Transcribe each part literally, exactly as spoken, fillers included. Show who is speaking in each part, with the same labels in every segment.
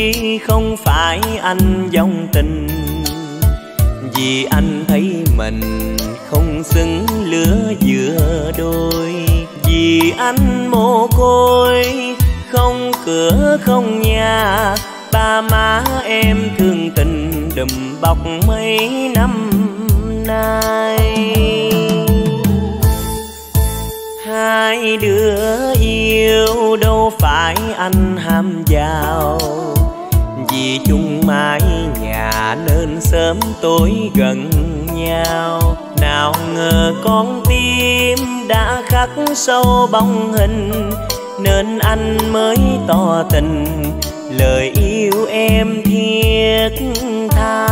Speaker 1: không phải anh vong tình, vì anh thấy mình không xứng lứa giữa đôi. Vì anh mồ côi không cửa không nhà, ba má em thương tình đùm bọc mấy năm nay. Hai đứa yêu đâu phải anh ham giàu, vì chung mái nhà nên sớm tối gần nhau. Nào ngờ con tim đã khắc sâu bóng hình, nên anh mới tỏ tình lời yêu em thiết tha.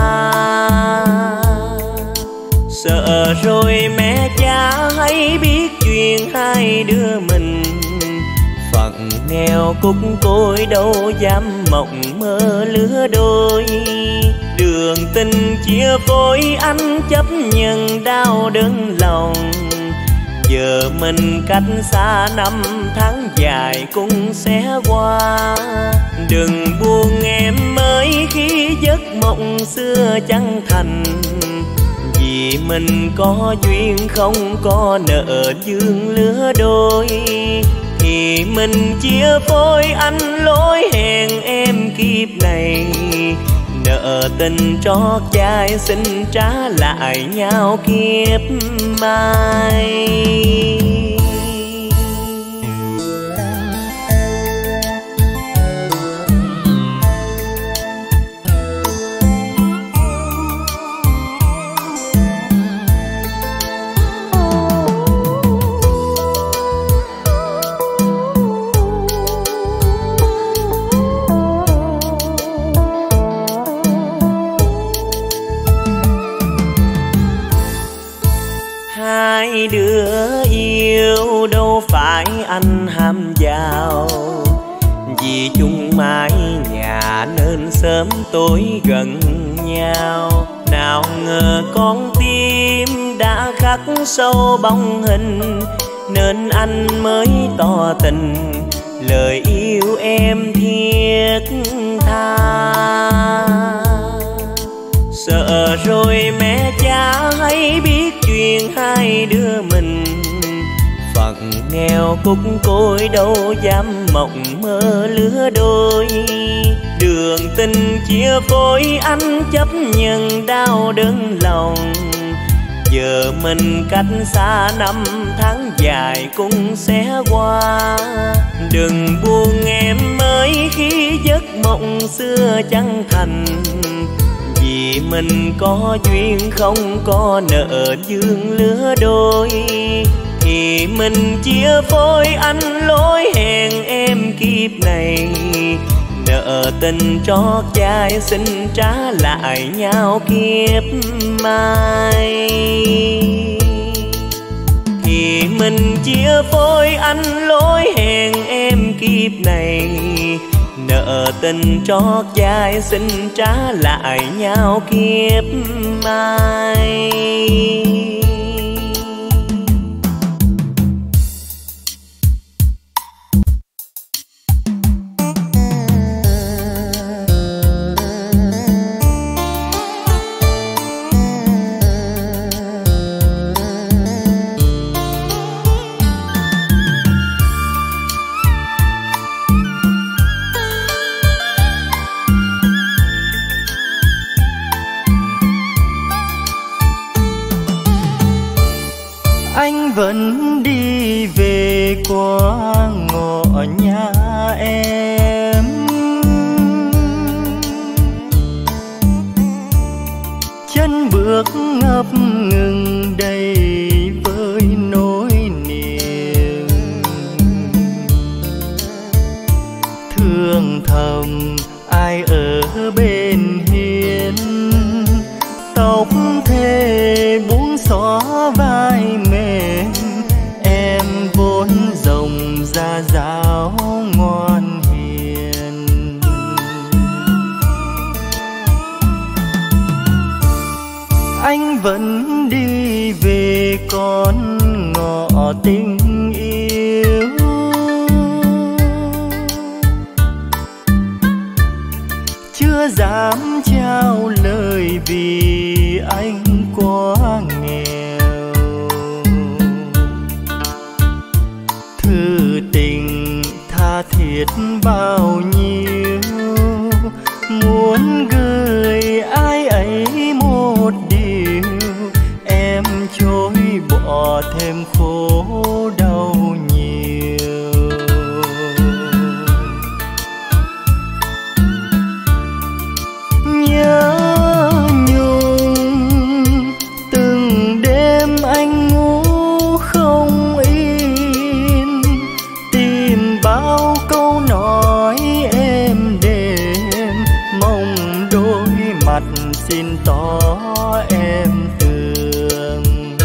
Speaker 1: Sợ rồi mẹ cha hãy biết chuyện hai đứa mình, phận nghèo cúc côi đâu dám mộng mơ lứa đôi. Đường tình chia phối anh chấp nhận đau đớn lòng, giờ mình cách xa năm tháng dài cũng sẽ qua. Đừng buồn em ơi khi giấc mộng xưa chẳng thành, vì mình có duyên không có nợ dương lứa đôi. Thì mình chia phôi anh lối hẹn em kiếp này, nợ tình trót chai xin trả lại nhau kiếp mai. Hai đứa yêu đâu phải anh ham giàu, vì chung mái nhà nên sớm tối gần nhau. Nào ngờ con tim đã khắc sâu bóng hình, nên anh mới tỏ tình lời yêu em thiết tha. Sợ rồi mẹ cha hãy biết chuyện hai đứa mình, phận nghèo cúc côi đâu dám mộng mơ lứa đôi. Đường tình chia phối anh chấp nhận đau đớn lòng, giờ mình cách xa năm tháng dài cũng sẽ qua. Đừng buồn em ơi khi giấc mộng xưa chẳng thành, vì mình có duyên không có nợ dương lứa đôi. Thì mình chia phôi anh lối hẹn em kiếp này, nợ tình trót chai xin trả lại nhau kiếp mai. Thì mình chia phôi anh lối hẹn em kiếp này, nợ tình trót chai xin trả lại nhau kiếp mai.
Speaker 2: Anh vẫn đi về qua ngõ nhà em, chân bước ngập ngừng đầy với nỗi niềm. Thương thầm ai ở bên hiên, tóc thề buông xõa vai mềm. Em vốn rộng ra giáo ngoan hiền, anh vẫn đi về con ngõ tình yêu. chưa dám trao lời vì anh quá nghèo. Thư tình tha thiết bao nhiêu, muốn gửi ai ấy một điều, em chối bỏ thêm khổ đau nhiều. Nhớ nhung từng đêm anh ngủ không yên, tìm bao câu nói êm đềm, mong đôi mặt xin tỏ em thương.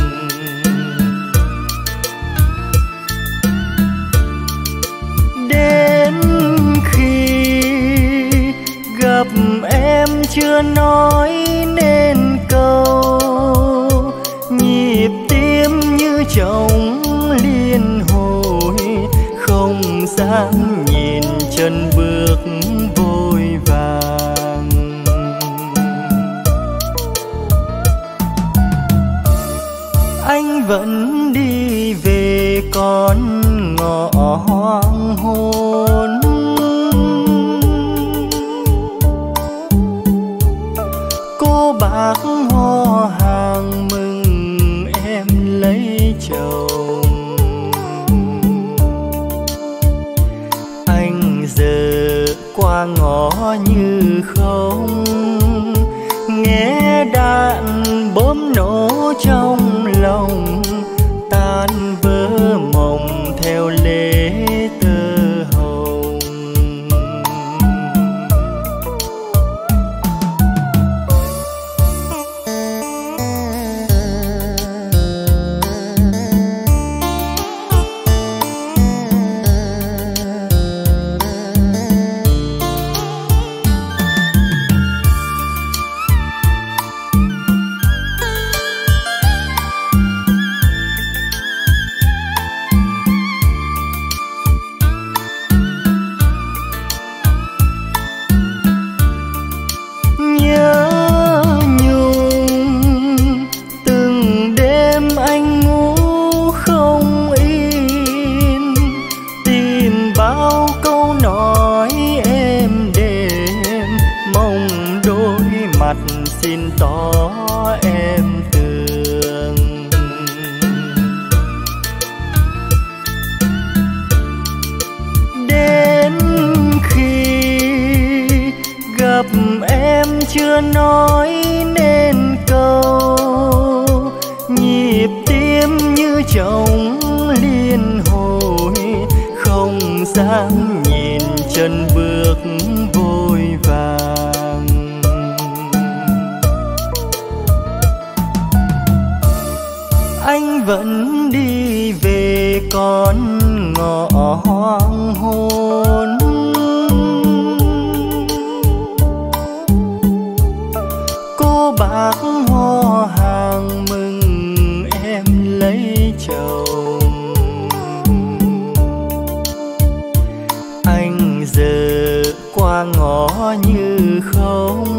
Speaker 2: Đến khi gặp em chưa nói nên câu, nhịp tim như trống liên hồi, không dám nhìn chân bước vội vàng. Anh vẫn đi về con ngõ hoang hôn, cô bác hò hàng mừng em lấy chồng. Anh giờ qua ngõ như không, nghe đạn bom nổ trong lòng, tan vỡ mộng theo lễ tơ hồng. Xin tỏ em thương. Đến khi gặp em chưa nói nên câu, nhịp tim như trống liên hồi, không dám nhìn chân bước vội vàng. Anh vẫn đi về con ngõ hoang hôn, cô bác hò hàng mừng em lấy chồng. Anh giờ qua ngõ như không,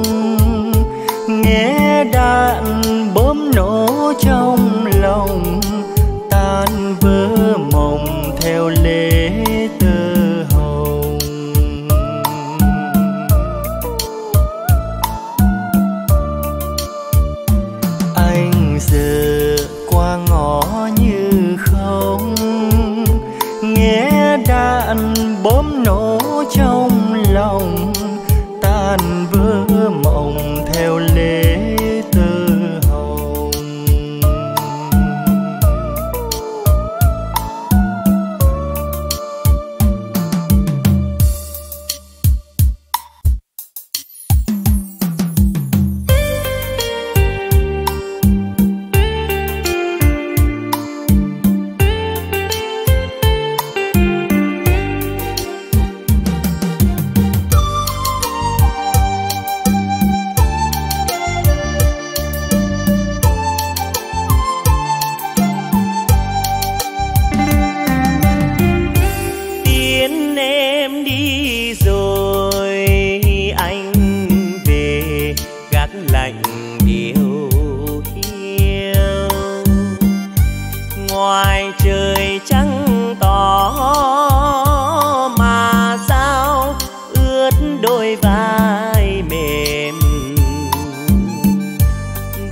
Speaker 2: nghe đạn bom nổ trong lòng, tan vỡ mộng theo lễ tơ hồng. Anh giờ qua ngõ như không, nghe đạn bom nổ trong lòng, tan vỡ mộng theo lễ tơ hồng.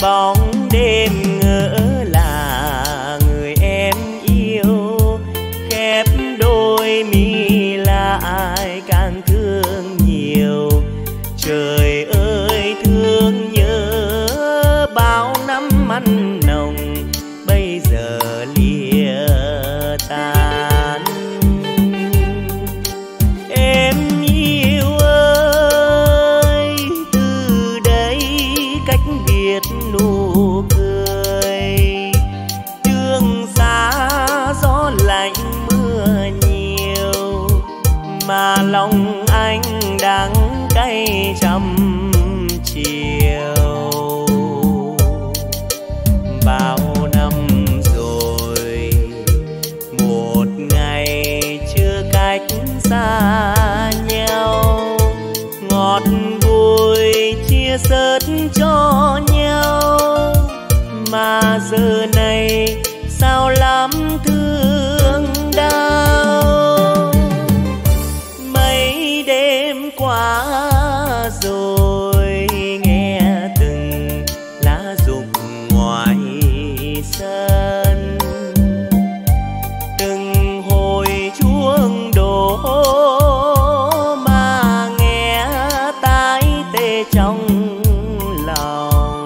Speaker 1: bóng đêm ngỡ là người em yêu, khép đôi mi lại càng thương nhiều. Trời ơi thương nhớ bao năm ăn nồng bây giờ lìa tàn. Em yêu ơi từ đây cách biệt nụ cười, đường xa gió lạnh mưa nhiều mà lòng anh đắng cay trăm chiều. Bao năm rồi một ngày chưa cách xa nhau, ngọt bùi chia sớt cho nhau mà giờ này sao lắm thương đau. Mấy đêm qua rồi nghe từng lá rụng ngoài sân, từng hồi chuông đổ mà nghe tai tê trong lòng.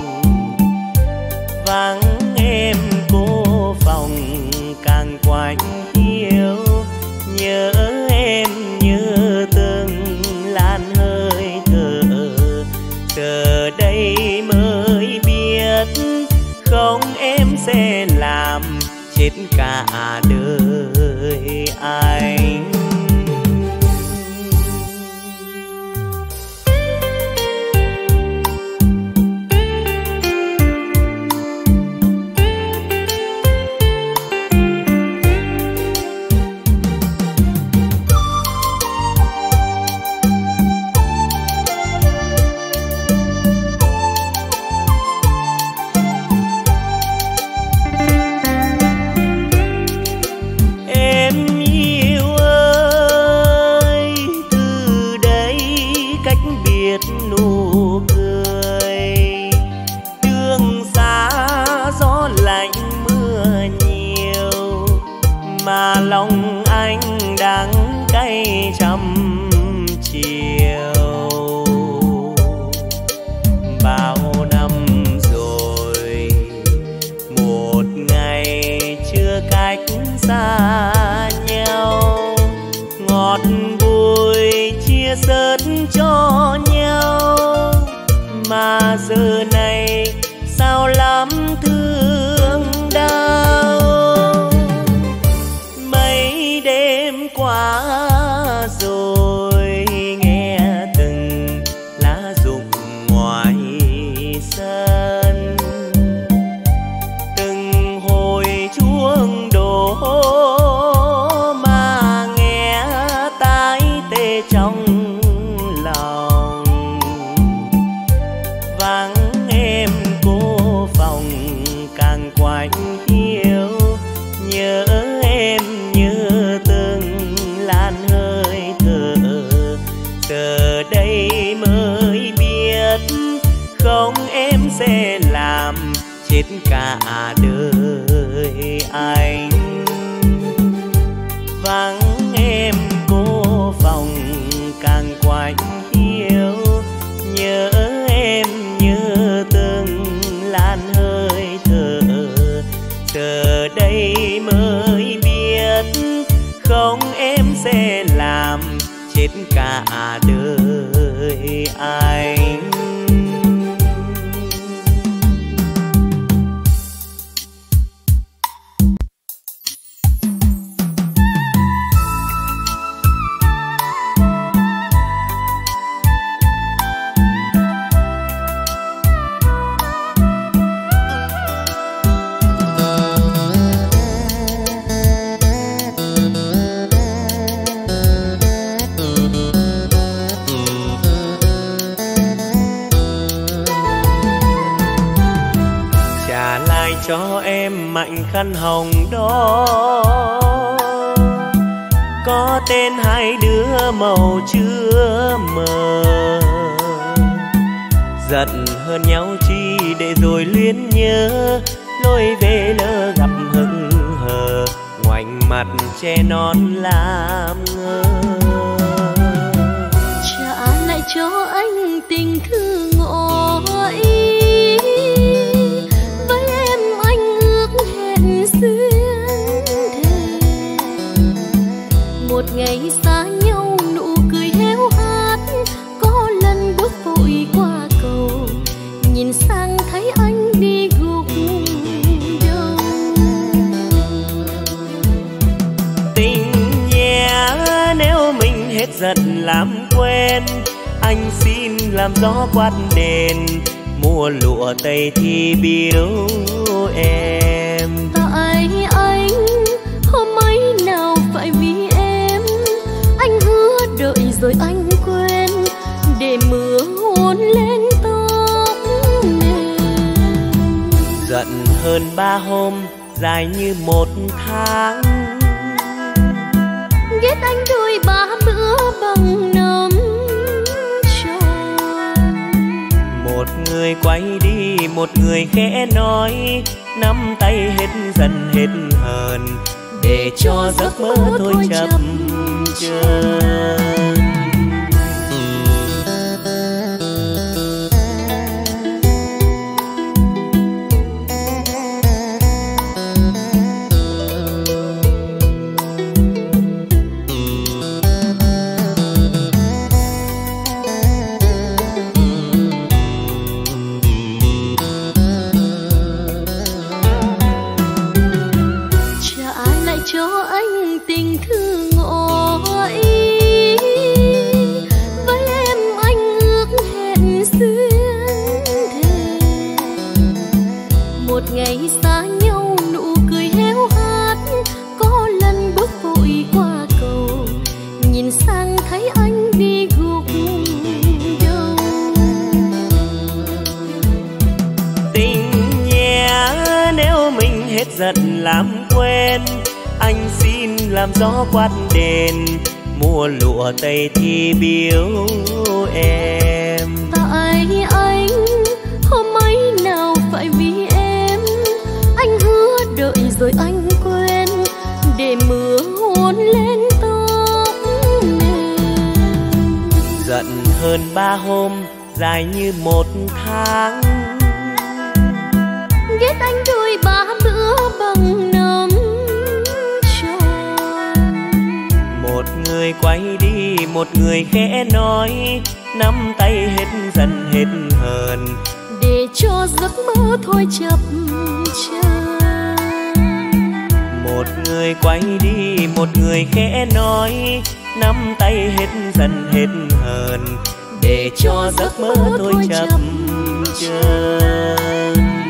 Speaker 1: Vắng em cô phòng càng quạnh hiu, nhớ em như từng làn hơi thở. Giờ đây mới biết không em sẽ làm chết cả đời anh. Nụ cười đường xa gió lạnh mưa nhiều mà lòng anh đắng cay trăm chiều. Bao năm rồi một ngày chưa cách xa nhau, ngọt bùi chia sớt cho nhau mà giờ này sao lắm thương đau. Mấy đêm qua rồi nghe từng lá rụng ngoài sân, từng hồi chuông đổ mà nghe tai tê trong lòng. Vắng em cô phòng càng quạnh hiu, nhớ em như từng làn hơi thở. Giờ đây mới biết không em sẽ làm chết cả đời anh. Vắng em cô phòng càng quạnh hiu, nhớ em như từng làn hơi thở. Giờ đây mới biết không em sẽ làm chết cả đời anh. Cho em mạnh khăn hồng đó, có tên hai đứa màu chưa mờ. Giận hơn nhau chi để rồi luyến nhớ, lối về lỡ gặp hững hờ, ngoảnh mặt che non làm ngơ.
Speaker 3: Trả lại cho anh tình thương ngỏ ý, với em anh ước hẹn xuyên thề. Một ngày xa nhau nụ cười héo hắt, có lần bước vội qua cầu, nhìn sang thấy anh đi gục đầu.
Speaker 1: Tình nhé nếu mình hết giận làm quên, anh xin làm gió quát đền, mua lụa tây thì biếu em.
Speaker 3: Tại anh hôm ấy nào phải vì em, anh hứa đợi rồi anh quên, để mưa hôn lên tóc mềm.
Speaker 1: Giận hơn ba hôm dài như một tháng,
Speaker 3: ghét anh đôi ba bữa bằng năm tròn.
Speaker 1: một người quay đi một người khẽ nói, nắm tay hết giận hết hờn, để cho giấc mơ thôi chậm chân.
Speaker 3: Cho anh tình thương ngỏ ý, với em anh ước hẹn xuyên thề. Một ngày xa nhau nụ cười héo hắt, có lần bước vội qua cầu, nhìn sang thấy anh đi gục đầu.
Speaker 1: Tình nhé nếu mình hết giận làm quên, anh xin làm gió quát đền, mua lụa tây thì biếu em.
Speaker 3: Tại anh hôm ấy nào phải vì em, anh hứa đợi rồi anh quên, để mưa hôn lên tóc mềm.
Speaker 1: Giận hơn ba hôm dài như một tháng,
Speaker 3: ghét anh đôi ba bữa bằng năm tròn.
Speaker 1: một người quay đi một người khẽ nói, nắm tay hết giận hết hờn,
Speaker 3: để cho giấc mơ thôi chập chờn.
Speaker 1: một người quay đi một người khẽ nói, nắm tay hết giận hết hờn, để cho giấc mơ thôi chập chờn.